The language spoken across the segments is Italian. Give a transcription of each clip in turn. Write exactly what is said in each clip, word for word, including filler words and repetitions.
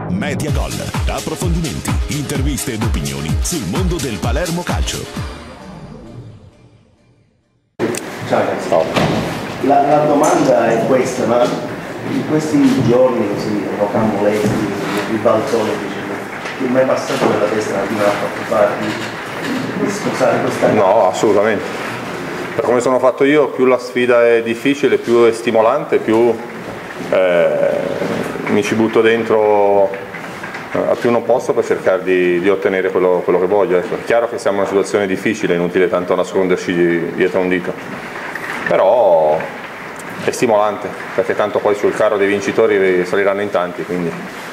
Media Gol, approfondimenti, interviste ed opinioni sul mondo del Palermo Calcio. Ciao ragazzi. La, la domanda è questa, ma in questi giorni così rocamboleschi, di balzone, ti è mai passato nella testa di una parte di scusare questa cosa? No, assolutamente. Per come sono fatto io, più la sfida è difficile, più è stimolante, più eh, mi ci butto dentro eh, a più non posso per cercare di, di ottenere quello, quello che voglio. Ecco. È chiaro che siamo in una situazione difficile, è inutile tanto nasconderci dietro un dito, però è stimolante, perché tanto poi sul carro dei vincitori saliranno in tanti, quindi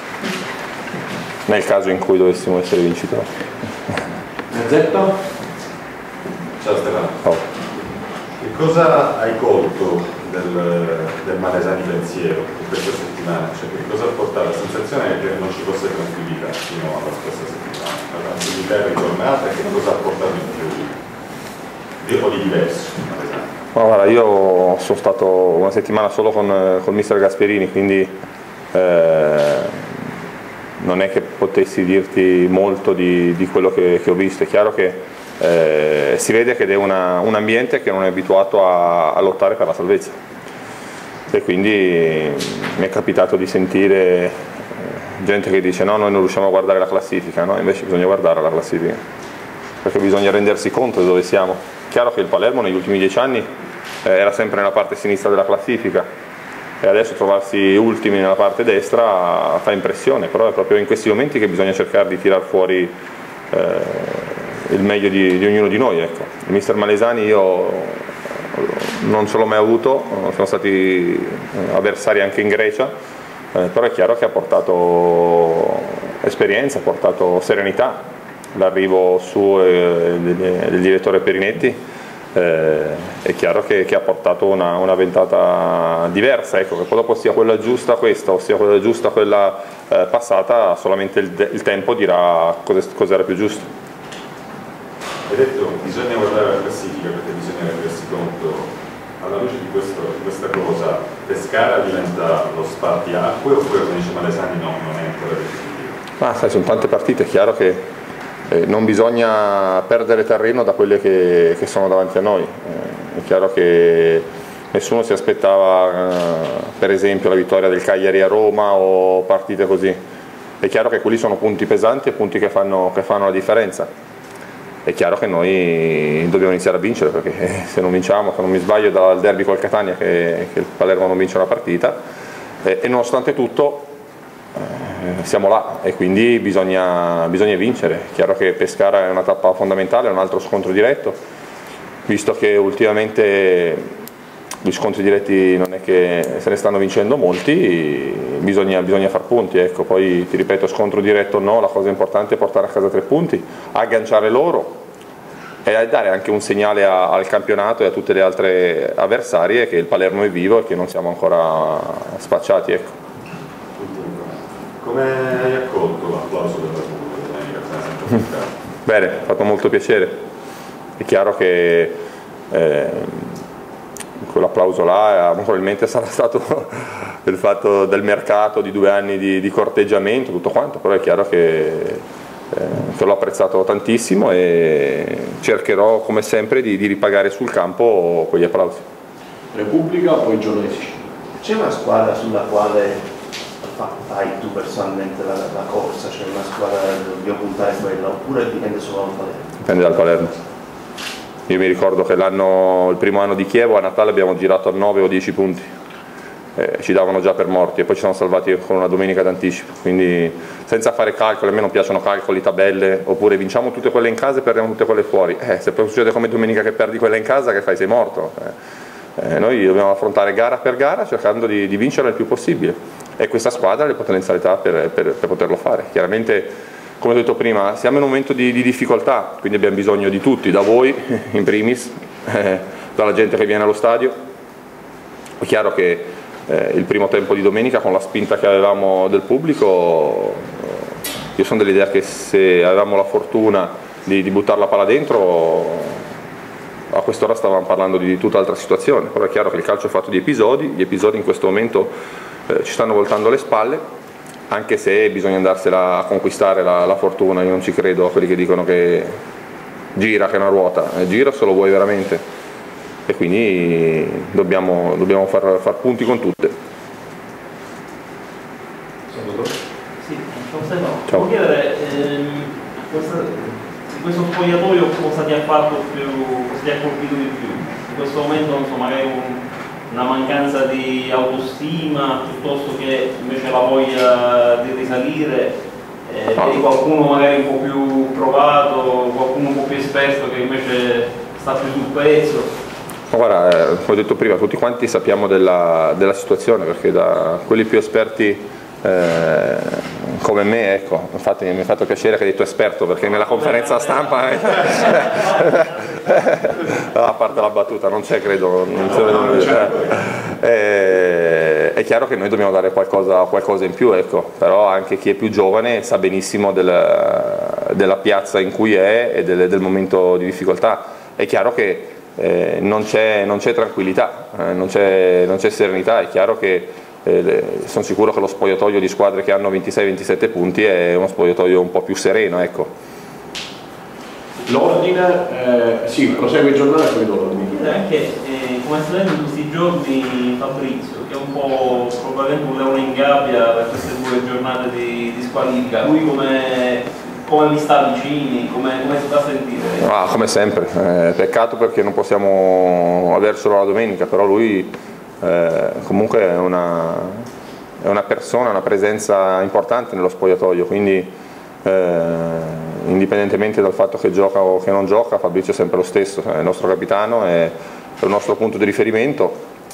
nel caso in cui dovessimo essere vincitori. Gazzetto? Ciao Stefano. Oh. Che cosa hai colto del, del Malesani pensiero di questa settimana? Cioè, che cosa ha portato? La sensazione è che non ci fosse tranquillità fino alla scorsa settimana. La tranquillità è ritornata e che cosa ha portato in più? Di, o di diverso Malesani? Ma guarda, io sono stato una settimana solo con, con mister Gasperini, quindi eh, non è che potessi dirti molto di, di quello che, che ho visto. È chiaro che eh, si vede che è una, un ambiente che non è abituato a, a lottare per la salvezza, e quindi mi è capitato di sentire gente che dice no, noi non riusciamo a guardare la classifica, no? Invece bisogna guardare la classifica, perché bisogna rendersi conto di dove siamo. Chiaro che il Palermo negli ultimi dieci anni eh, era sempre nella parte sinistra della classifica, e adesso trovarsi ultimi nella parte destra fa impressione, però è proprio in questi momenti che bisogna cercare di tirar fuori eh, il meglio di, di ognuno di noi. Ecco. Il mister Malesani io non ce l'ho mai avuto, siamo stati avversari anche in Grecia, eh, però è chiaro che ha portato esperienza, ha portato serenità. L'arrivo suo e del, del direttore Perinetti eh, è chiaro che, che ha portato una, una ventata diversa, ecco, che poi dopo sia quella giusta questa o sia quella giusta quella eh, passata, solamente il, il tempo dirà cosa, cosa era più giusto. Hai detto bisogna guardare la classifica perché bisogna rendersi conto, alla luce di, questo, di questa cosa, Pescara diventa lo spartiacque oppure, come dice Malesani, no, non è ancora definitivo? Ma sai, sono tante partite, è chiaro che Eh, non bisogna perdere terreno da quelle che, che sono davanti a noi. Eh, è chiaro che nessuno si aspettava eh, per esempio la vittoria del Cagliari a Roma o partite così. È chiaro che quelli sono punti pesanti e punti che fanno, che fanno la differenza. È chiaro che noi dobbiamo iniziare a vincere, perché se non vinciamo, se non mi sbaglio, dal derby col Catania che, che il Palermo non vince una partita, eh, e nonostante tutto siamo là e quindi bisogna, bisogna vincere. È chiaro che Pescara è una tappa fondamentale, è un altro scontro diretto, visto che ultimamente gli scontri diretti non è che se ne stanno vincendo molti, bisogna, bisogna far punti. Ecco. Poi ti ripeto, scontro diretto o no, la cosa importante è portare a casa tre punti, agganciare loro e dare anche un segnale a, al campionato e a tutte le altre avversarie che il Palermo è vivo e che non siamo ancora spacciati. Ecco. Come hai accolto l'applauso della pubblica? Bene, ha fatto molto piacere. È chiaro che eh, quell'applauso là probabilmente sarà stato il fatto del mercato, di due anni di, di corteggiamento, tutto quanto, però è chiaro che, eh, che l'ho apprezzato tantissimo e cercherò come sempre di, di ripagare sul campo quegli applausi. Repubblica o i giornalisti? C'è una squadra sulla quale fai tu personalmente la, la corsa, cioè una squadra dobbiamo puntare quella, oppure dipende solo dal Palermo? Dipende dal Palermo. Io mi ricordo che l'anno, il primo anno di Chievo a Natale abbiamo girato a nove o dieci punti, eh, ci davano già per morti e poi ci siamo salvati con una domenica d'anticipo, quindi senza fare calcoli. A me non piacciono calcoli, tabelle, oppure vinciamo tutte quelle in casa e perdiamo tutte quelle fuori. Eh, se poi succede come domenica che perdi quella in casa, che fai? Sei morto. Eh. Eh, noi dobbiamo affrontare gara per gara cercando di, di vincere il più possibile, e questa squadra ha le potenzialità per, per, per poterlo fare. Chiaramente, come ho detto prima, siamo in un momento di, di difficoltà, quindi abbiamo bisogno di tutti, da voi in primis, eh, dalla gente che viene allo stadio. È chiaro che eh, il primo tempo di domenica, con la spinta che avevamo del pubblico, io sono dell'idea che se avevamo la fortuna di, di buttare la palla dentro, a quest'ora stavamo parlando di tutt'altra situazione. Però è chiaro che il calcio è fatto di episodi, gli episodi in questo momento eh, ci stanno voltando le spalle, anche se bisogna andarsela a conquistare la, la fortuna. Io non ci credo a quelli che dicono che gira, che è una ruota, eh, gira se lo vuoi veramente, e quindi dobbiamo, dobbiamo far, far punti con tutte. Sì, ciao. Volevo chiedere, ehm, questa, in questo spogliatoio cosa ti ha fatto più, cosa ti ha colpito di più? In questo momento, non so, magari un, una mancanza di autostima, piuttosto che invece la voglia di risalire, eh, vedi qualcuno magari un po' più provato, qualcuno un po' più esperto che invece sta più sul pezzo? Guarda, eh, come ho detto prima, tutti quanti sappiamo della, della situazione, perché da quelli più esperti Eh, come me, ecco, infatti mi ha fatto piacere che hai detto esperto, perché nella conferenza stampa a parte la battuta non c'è, credo, non c'è, eh, è chiaro che noi dobbiamo dare qualcosa, qualcosa in più, ecco, però anche chi è più giovane sa benissimo del, della piazza in cui è e del, del momento di difficoltà. È chiaro che eh, non c'è tranquillità, eh, non c'è serenità, è chiaro che Eh, sono sicuro che lo spogliatoio di squadre che hanno ventisei ventisette punti è uno spogliatoio un po' più sereno, ecco. L'ordine, eh, sì, prosegue il giornale e poi l'ordine. Anche eh, come sta vedendo in questi giorni Fabrizio, che è un po' probabilmente un leone in gabbia per queste due giornate di, di squalifica, lui come, come mi sta vicini, come, come si fa a sentire? Ah, come sempre, eh, peccato perché non possiamo avercelo la domenica, però lui Eh, comunque è una, è una persona, una presenza importante nello spogliatoio, quindi eh, indipendentemente dal fatto che gioca o che non gioca, Fabrizio è sempre lo stesso, è il nostro capitano, è, è il nostro punto di riferimento,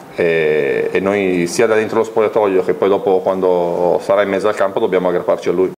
e, e noi sia da dentro lo spogliatoio che poi dopo quando sarà in mezzo al campo dobbiamo aggrapparci a lui.